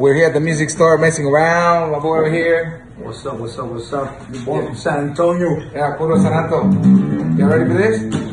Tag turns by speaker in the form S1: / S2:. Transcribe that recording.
S1: we're here at the music store messing around. My boy over here.
S2: What's up? Your boy from San Antonio.
S1: Yeah, puro San Antonio. You ready for this?